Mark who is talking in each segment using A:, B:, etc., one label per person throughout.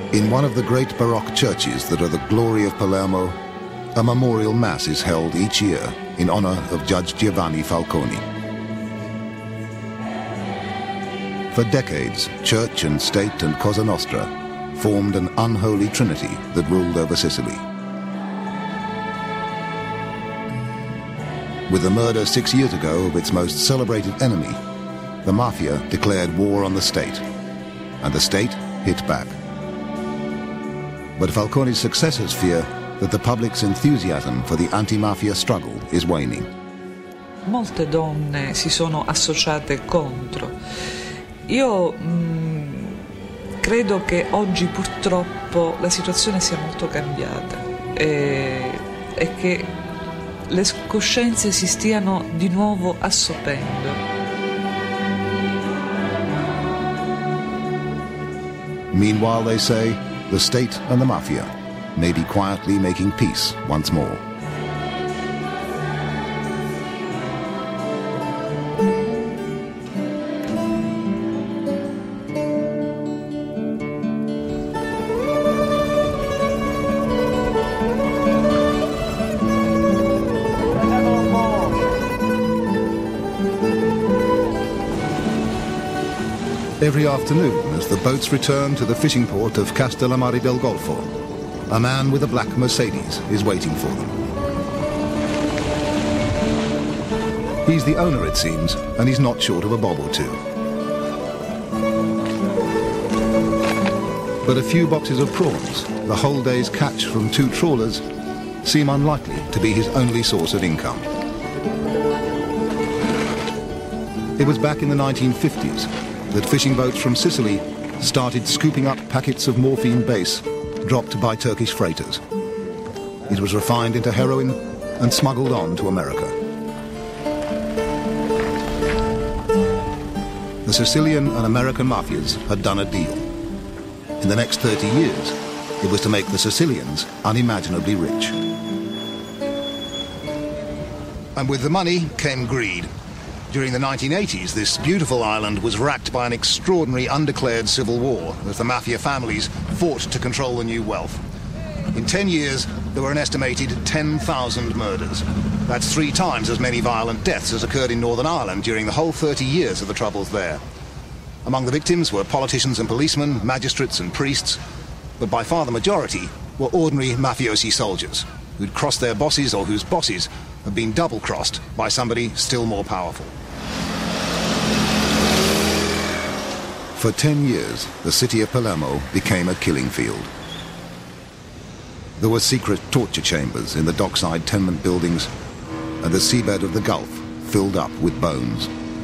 A: In one of the great Baroque churches that are the glory of Palermo, a memorial mass is held each year in honor of Judge Giovanni Falcone. For decades, church and state and Cosa Nostra formed an unholy trinity that ruled over Sicily. With the murder 6 years ago of its most celebrated enemy, the Mafia declared war on the state, and the state hit back. But Falcone's successors fear that the public's enthusiasm for the anti-mafia struggle is waning.
B: Molte donne si sono associate contro. Io credo che oggi purtroppo la situazione sia molto cambiata e che le coscienze si stiano di nuovo assopendo.
A: Meanwhile, they say, the state and the Mafia may be quietly making peace once more. Every afternoon, as the boats return to the fishing port of Castellammare del Golfo, a man with a black Mercedes is waiting for them. He's the owner, it seems, and he's not short of a bob or two. But a few boxes of prawns, the whole day's catch from 2 trawlers, seem unlikely to be his only source of income. It was back in the 1950s that fishing boats from Sicily started scooping up packets of morphine base dropped by Turkish freighters. It was refined into heroin and smuggled on to America. The Sicilian and American mafias had done a deal. In the next 30 years, it was to make the Sicilians unimaginably rich. And with the money came greed. During the 1980s, this beautiful island was racked by an extraordinary undeclared civil war as the mafia families fought to control the new wealth. In 10 years, there were an estimated 10,000 murders. That's 3 times as many violent deaths as occurred in Northern Ireland during the whole 30 years of the Troubles there. Among the victims were politicians and policemen, magistrates and priests, but by far the majority were ordinary mafiosi soldiers who'd crossed their bosses or whose bosses had been double-crossed by somebody still more powerful. For 10 years, the city of Palermo became a killing field. There were secret torture chambers in the dockside tenement buildings, and the seabed of the Gulf filled up with bones.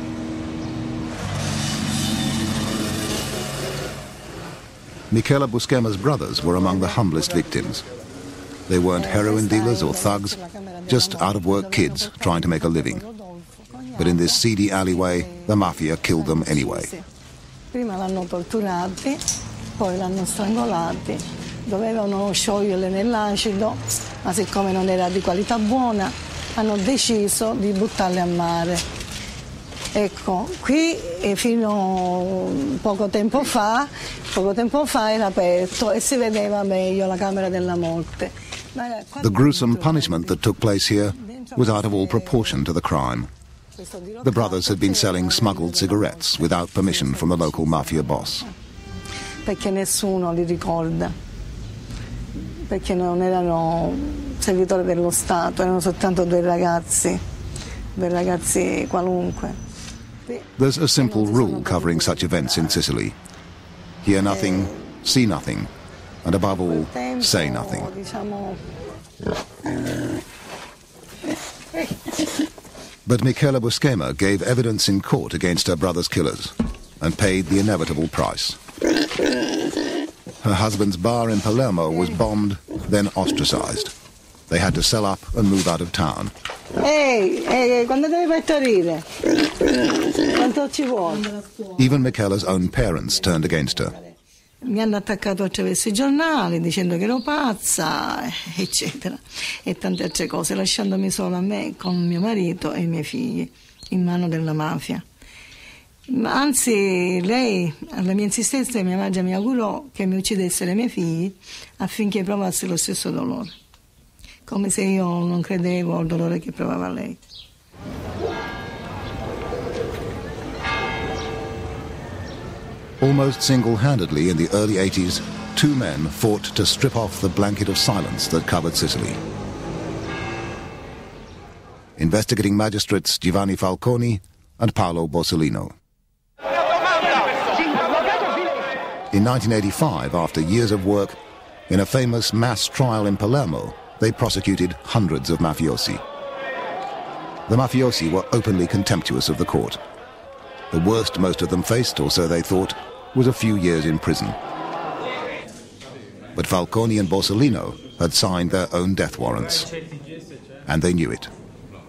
A: Michele Buscema's brothers were among the humblest victims. They weren't heroin dealers or thugs, just out-of-work kids trying to make a living. But in this seedy alleyway, the mafia killed them anyway.
C: Prima l'hanno torturati, poi l'hanno strangolati, dovevano scioglierli nell'acido, ma siccome non era di qualità buona, hanno deciso di buttarli a mare. Ecco, qui fino a poco tempo fa era aperto e si vedeva meglio la camera della morte.
A: The gruesome punishment that took place here was out of all proportion to the crime. The brothers had been selling smuggled cigarettes without permission from the local mafia boss.
C: Perché nessuno li ricorda, perché non erano servitori dello Stato, erano soltanto due ragazzi qualunque.
A: There's a simple rule covering such events in Sicily. Hear nothing, see nothing, and above all, say nothing. But Michele Buscema gave evidence in court against her brother's killers and paid the inevitable price. Her husband's bar in Palermo was bombed, then ostracized. They had to sell up and move out of town.
C: Quando devi partorire? Quanto ci vuole?
A: Even Michele's own parents turned against her.
C: Mi hanno attaccato attraverso I giornali dicendo che ero pazza, eccetera, e tante altre cose, lasciandomi sola a me con mio marito e I miei figli in mano della mafia. Anzi, lei, alla mia insistenza, mia madre mi augurò che mi uccidesse le mie figlie affinché provassi lo stesso dolore, come se io non credevo al dolore che provava lei.
A: Almost single-handedly in the early 80s, two men fought to strip off the blanket of silence that covered Sicily. Investigating magistrates Giovanni Falconi and Paolo Borsellino. In 1985, after years of work, in a famous mass trial in Palermo, they prosecuted hundreds of mafiosi. The mafiosi were openly contemptuous of the court. The worst most of them faced, or so they thought, was a few years in prison. But Falconi and Borsellino had signed their own death warrants, and they knew it.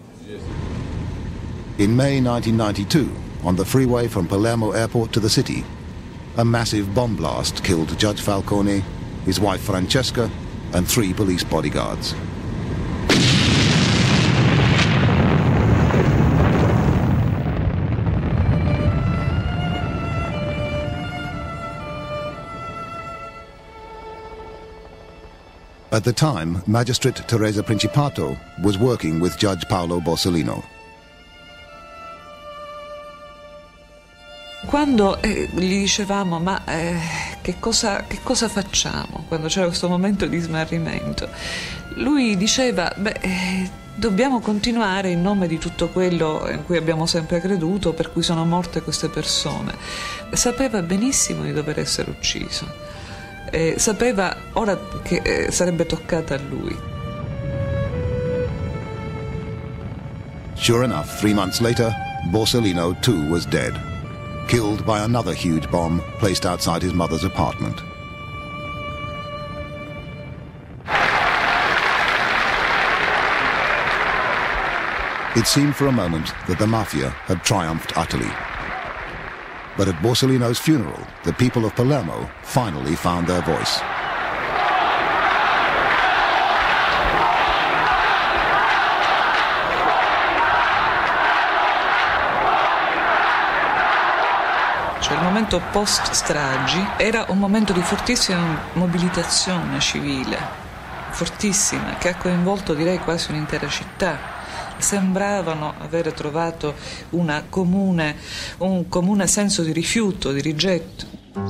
A: In May 1992, on the freeway from Palermo Airport to the city, a massive bomb blast killed Judge Falconi, his wife Francesca, and 3 police bodyguards. At the time, Magistrate Teresa Principato was working with Judge Paolo Borsellino.
B: Quando gli dicevamo che cosa facciamo quando c'era questo momento di smarrimento, lui diceva dobbiamo continuare in nome di tutto quello in cui abbiamo sempre creduto, per cui sono morte queste persone. Sapeva benissimo di dover essere ucciso, sapeva ora che sarebbe toccata a lui.
A: Sure enough, 3 months later, Borsellino too was dead, killed by another huge bomb placed outside his mother's apartment. It seemed for a moment that the Mafia had triumphed utterly. But at Borsellino's funeral, the people of Palermo finally found their voice.
B: Il momento post-stragi era un momento di fortissima mobilitazione civile, fortissima, che ha coinvolto direi quasi un'intera città. Sembravano avere trovato un comune senso di rifiuto, di rigetto.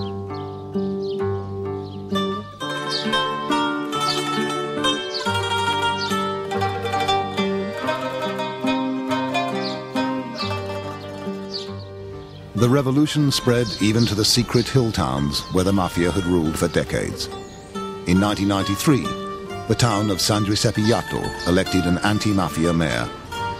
A: The revolution spread even to the secret hill towns where the Mafia had ruled for decades. In 1993, the town of San Giuseppe elected an anti-Mafia mayor.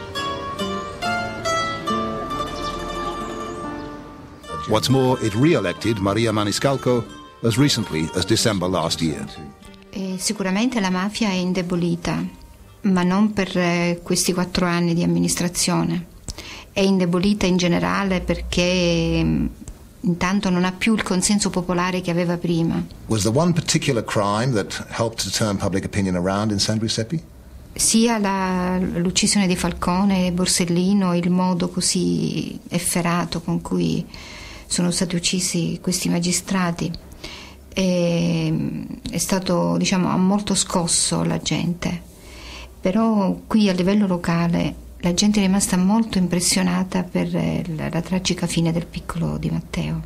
A: What's more, it re-elected Maria Maniscalco as recently as December last year.
D: Sicuramente la mafia è indebolita, ma non per questi 4 anni di amministrazione. È indebolita in generale perché intanto non ha più il consenso popolare che aveva prima.
A: Was there one particular crime that helped to turn public opinion around in San Giuseppe?
D: Sia l'uccisione di Falcone e Borsellino, il modo così efferato con cui sono stati uccisi questi magistrati è stato, ha molto scosso la gente. Però qui a livello locale la gente è rimasta molto impressionata per la tragica fine del piccolo Di Matteo.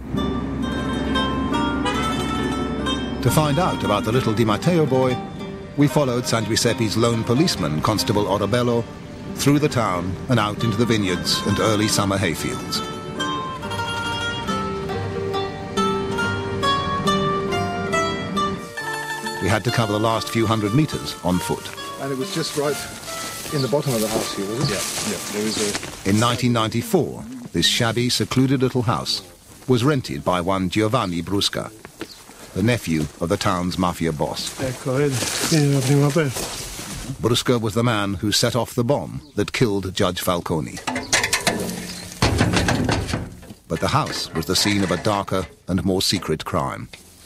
A: To find out about the little Di Matteo boy, we followed San Giuseppe's lone policeman, Constable Orabello, through the town and out into the vineyards and early summer hayfields. We had to cover the last few hundred meters on foot.
E: And it was just right in the bottom of the house here, was it? Yeah. There was
A: In 1994, this shabby, secluded little house was rented by one Giovanni Brusca, the nephew of the town's mafia boss.
E: Ecco, vedi, la prima aperta.
A: Brusca was the man who set off the bomb that killed Judge Falconi. But the house was the scene of a darker and more secret crime.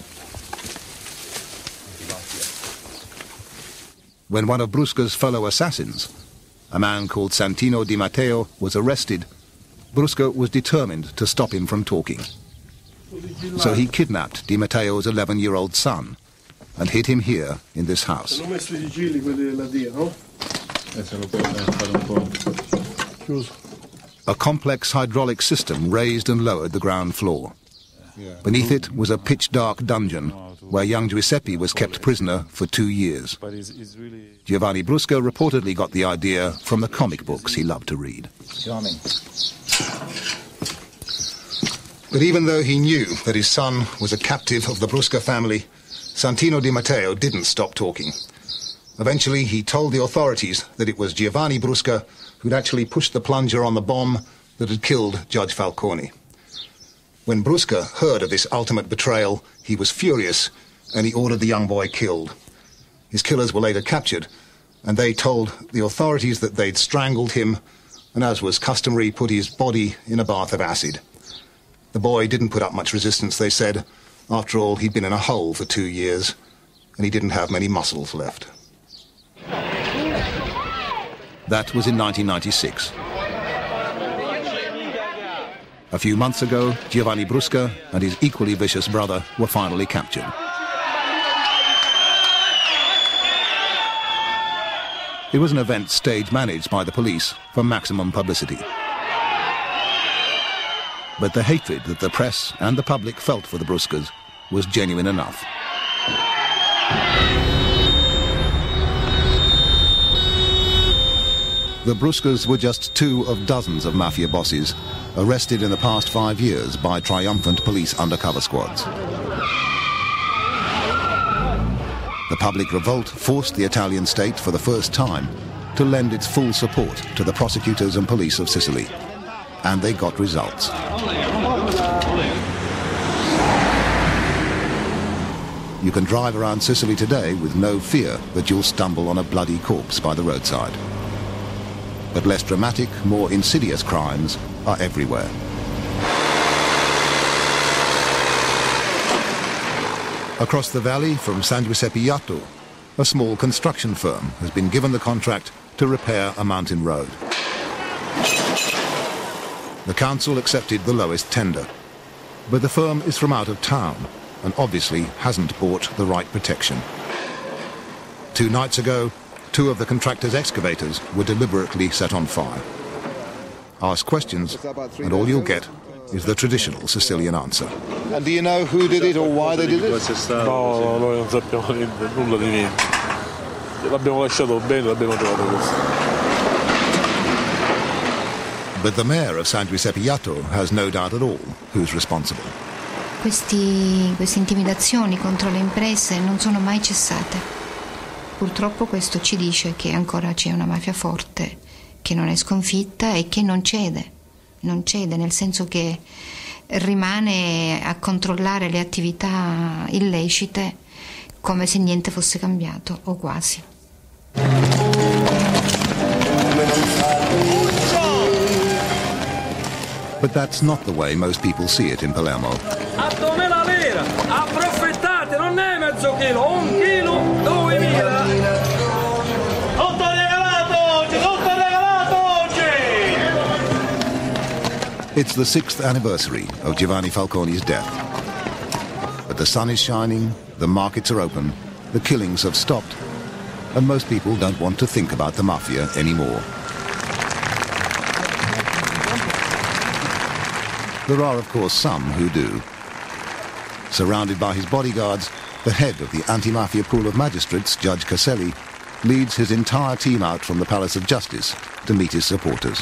A: When one of Brusca's fellow assassins, a man called Santino Di Matteo, was arrested, Brusca was determined to stop him from talking. So he kidnapped Di Matteo's 11-year-old son and hid him here in this house. A complex hydraulic system raised and lowered the ground floor. Beneath it was a pitch-dark dungeon where young Giuseppe was kept prisoner for 2 years. Giovanni Brusca reportedly got the idea from the comic books he loved to read. But even though he knew that his son was a captive of the Brusca family, Santino Di Matteo didn't stop talking. Eventually, he told the authorities that it was Giovanni Brusca who'd actually pushed the plunger on the bomb that had killed Judge Falcone. When Brusca heard of this ultimate betrayal, he was furious and he ordered the young boy killed. His killers were later captured, and they told the authorities that they'd strangled him and, as was customary, put his body in a bath of acid. The boy didn't put up much resistance, they said. After all, he'd been in a hole for 2 years, and he didn't have many muscles left. That was in 1996. A few months ago, Giovanni Brusca and his equally vicious brother were finally captured. It was an event stage-managed by the police for maximum publicity. But the hatred that the press and the public felt for the Bruscas was genuine enough. The Bruscas were just 2 of dozens of mafia bosses arrested in the past 5 years by triumphant police undercover squads. The public revolt forced the Italian state for the first time to lend its full support to the prosecutors and police of Sicily. And they got results. You can drive around Sicily today with no fear that you'll stumble on a bloody corpse by the roadside. But less dramatic, more insidious crimes are everywhere. Across the valley from San Giuseppe Jato, a small construction firm has been given the contract to repair a mountain road. The council accepted the lowest tender, but the firm is from out of town and obviously hasn't bought the right protection. 2 nights ago, 2 of the contractor's excavators were deliberately set on fire. Ask questions, and all you'll get is the traditional Sicilian answer. And do you know who did it or why they did it?
F: No, noi non sappiamo nulla di niente. L'abbiamo lasciato bene, l'abbiamo trovato così.
A: But the mayor of San Giuseppe Jato has no doubt at all who's responsible.
D: Queste intimidazioni contro le imprese non sono mai cessate. Purtroppo questo ci dice che ancora c'è una mafia forte, che non è sconfitta e che non cede. Non cede nel senso che rimane a controllare le attività illecite come se niente fosse cambiato, o quasi.
A: But that's not the way most people see it in Palermo.
G: A dove la vera? Approfittate, non è mezzo chilo, 1 chilo, 2.000. Tutto regalato oggi!
A: It's the 6th anniversary of Giovanni Falcone's death. But the sun is shining, the markets are open, the killings have stopped, and most people don't want to think about the mafia anymore. There are, of course, some who do. Surrounded by his bodyguards, the head of the anti-mafia pool of magistrates, Judge Caselli, leads his entire team out from the Palace of Justice to meet his supporters.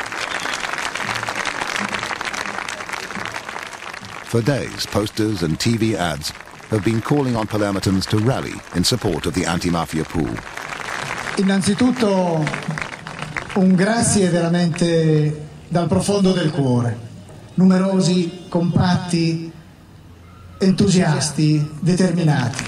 A: For days, posters and TV ads have been calling on Palermitans to rally in support of the anti-mafia pool.
H: Innanzitutto un grazie veramente dal profondo del cuore. Numerosi, compatti, entusiasti, determinati.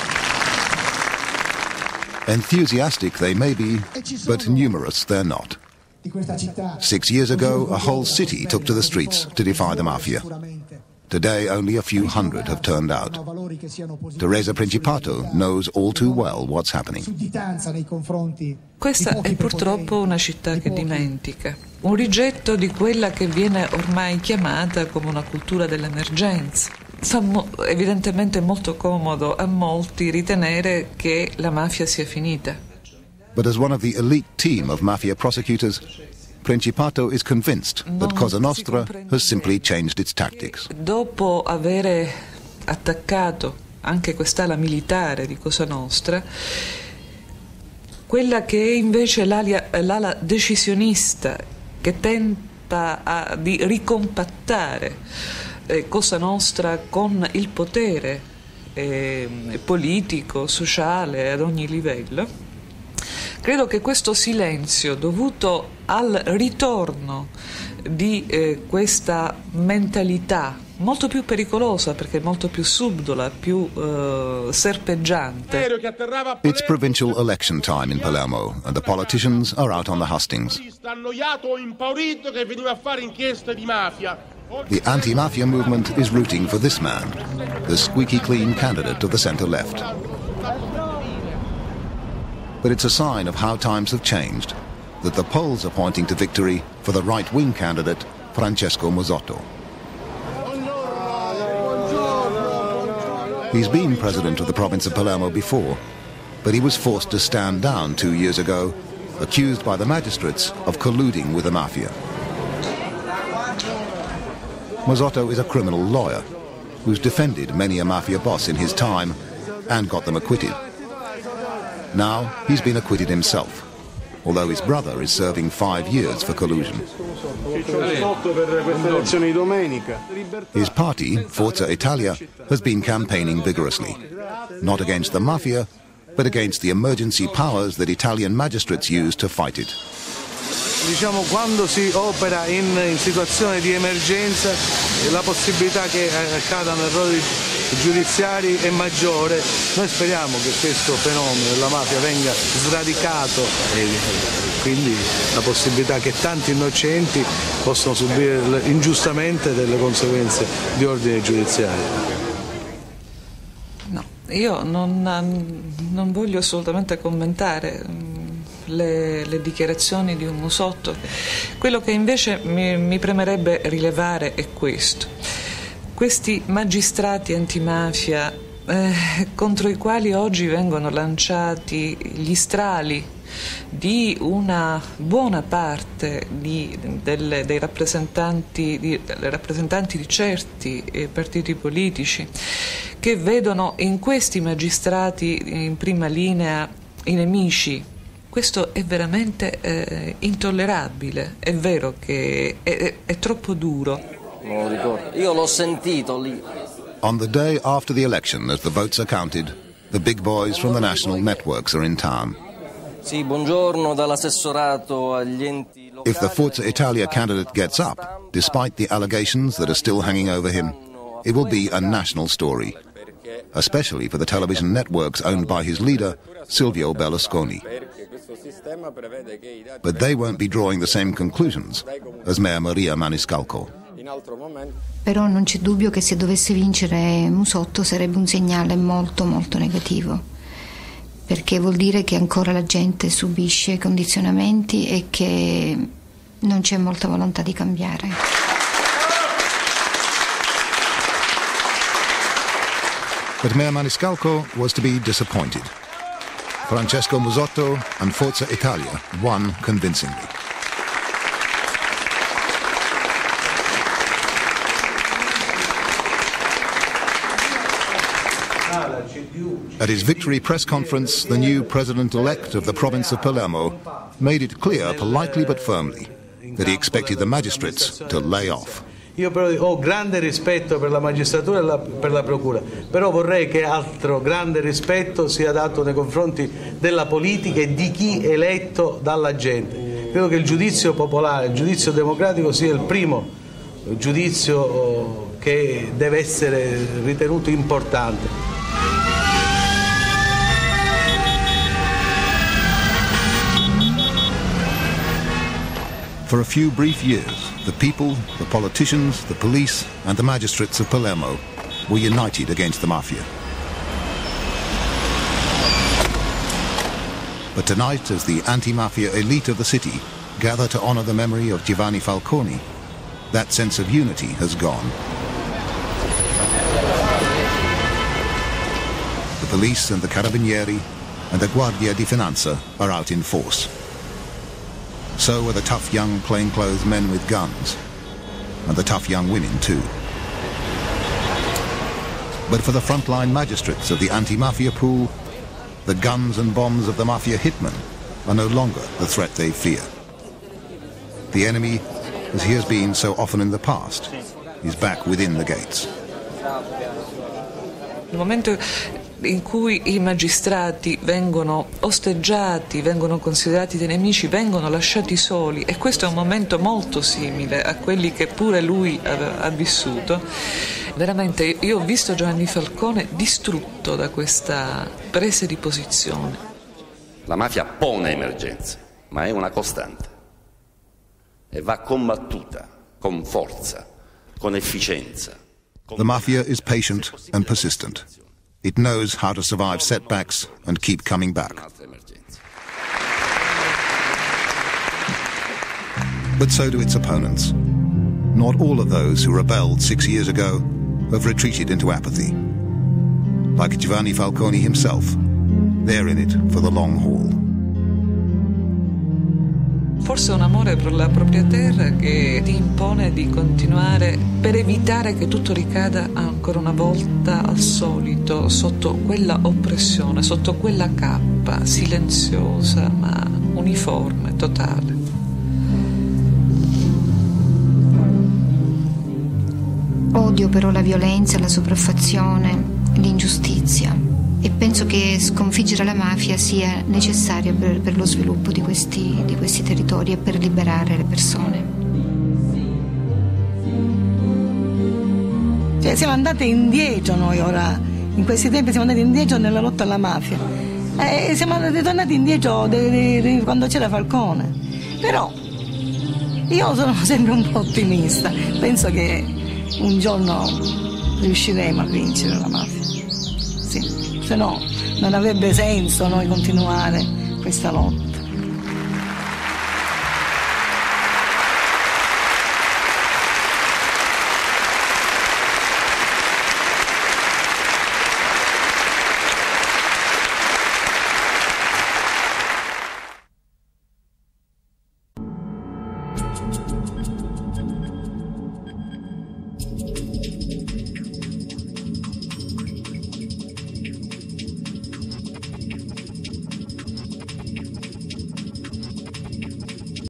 A: Enthusiastic they may be, but numerous they're not. 6 years ago, a whole city took to the streets to defy the mafia. Today, only a few hundred have turned out. Teresa Principato knows all too well what's happening.
B: Questa è purtroppo una città che dimentica, un rigetto di quella che viene ormai chiamata come una cultura dell'emergenza. Fa evidentemente molto comodo a molti ritenere che la mafia sia finita.
A: But as one of the elite team of mafia prosecutors, Principato is convinced that Cosa Nostra has simply changed its tactics.
B: Dopo avere attaccato anche quest'ala militare di Cosa Nostra, quella che è invece l'ala decisionista che tenta di ricompattare Cosa Nostra con il potere politico, sociale, ad ogni livello. Credo che questo silenzio dovuto al ritorno di questa mentalità molto più pericolosa perché molto più subdola, più serpeggiante.
A: It's provincial election time in Palermo and the politicians are out on the hustings. The anti-mafia movement is rooting for this man, the squeaky clean candidate of the centre-left. But it's a sign of how times have changed that the polls are pointing to victory for the right-wing candidate, Francesco Mozzotto. He's been president of the province of Palermo before, but he was forced to stand down 2 years ago, accused by the magistrates of colluding with the mafia. Mozzotto is a criminal lawyer who's defended many a mafia boss in his time and got them acquitted. Now he's been acquitted himself, although his brother is serving 5 years for collusion. His party, Forza Italia, has been campaigning vigorously, not against the mafia, but against the emergency powers that Italian magistrates use to fight it.
I: Diciamo, quando si opera in situazione di emergenza la possibilità che accadano errori giudiziari è maggiore. Noi speriamo che questo fenomeno della mafia venga sradicato e quindi la possibilità che tanti innocenti possano subire ingiustamente delle conseguenze di ordine giudiziario.
B: No, io non voglio assolutamente commentare le dichiarazioni di un Musotto. Quello che invece mi premerebbe rilevare è questo. Questi magistrati antimafia contro i quali oggi vengono lanciati gli strali di una buona parte dei rappresentanti di certi partiti politici, che vedono in questi magistrati in prima linea i nemici. Questo è veramente intollerabile, è vero che è troppo duro.
J: Non lo ricordo, io l'ho sentito lì.
A: On the day after the election, as the votes are counted, the big boys from the national networks are in town.
J: Sì, buongiorno, dall'assessorato agli enti locali.
A: If the Forza Italia candidate gets up, despite the allegations that are still hanging over him, it will be a national story, especially for the television networks owned by his leader, Silvio Berlusconi. But they won't be drawing the same conclusions as Mayor Maria Maniscalco.
D: Però non c'è dubbio che se dovesse vincere Musotto sarebbe un segnale molto molto negativo, perché vuol dire che ancora la gente subisce condizionamenti e che non c'è molta volontà di cambiare.
A: But Mayor Maniscalco was to be disappointed. Francesco Mozzotto and Forza Italia won convincingly. At his victory press conference, the new president-elect of the province of Palermo made it clear, politely but firmly, that he expected the magistrates to lay off.
I: Io però ho grande rispetto per la magistratura e per la procura, però vorrei che altro grande rispetto sia dato nei confronti della politica e di chi è eletto dalla gente. Credo che il giudizio popolare, il giudizio democratico sia il primo giudizio che deve essere ritenuto importante.
A: For a few brief years, The people, the politicians, the police and the magistrates of Palermo were united against the Mafia. But tonight, as the anti-Mafia elite of the city gather to honor the memory of Giovanni Falcone, that sense of unity has gone. The police and the Carabinieri and the Guardia di Finanza are out in force. So are the tough young plainclothes men with guns, and the tough young women too. But for the frontline magistrates of the anti-Mafia pool, the guns and bombs of the Mafia hitmen are no longer the threat they fear. The enemy, as he has been so often in the past, is back within the gates.
B: Il momento in cui i magistrati vengono osteggiati, vengono considerati dei nemici, vengono lasciati soli, e questo è un momento molto simile a quelli che pure lui ha vissuto. Veramente io ho visto Giovanni Falcone distrutto da questa presa di posizione.
K: La mafia pone emergenze, ma è una costante e va combattuta con forza, con efficienza.
A: The Mafia is patient and persistent. It knows how to survive setbacks and keep coming back. But so do its opponents. Not all of those who rebelled 6 years ago have retreated into apathy. Like Giovanni Falcone himself, they're in it for the long haul.
B: Forse un amore per la propria terra che ti impone di continuare per evitare che tutto ricada ancora una volta al solito sotto quella oppressione, sotto quella cappa silenziosa ma uniforme, totale.
D: Odio però la violenza, la sopraffazione, l'ingiustizia. E penso che sconfiggere la mafia sia necessaria per lo sviluppo di questi territori e per liberare le persone.
C: Cioè, siamo andate indietro noi ora, in questi tempi siamo andati indietro nella lotta alla mafia. E siamo ritornati indietro quando c'era Falcone. Però io sono sempre un po' ottimista. Penso che un giorno riusciremo a vincere la mafia. Sì. Se no non avrebbe senso noi continuare questa lotta.